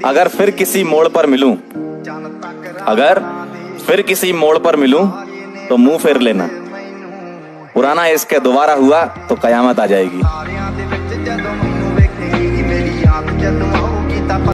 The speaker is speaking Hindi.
अगर फिर किसी मोड़ पर मिलूं, अगर फिर किसी मोड़ पर मिलूं तो मुंह फेर लेना, पुराना इश्क दोबारा हुआ तो कयामत आ जाएगी।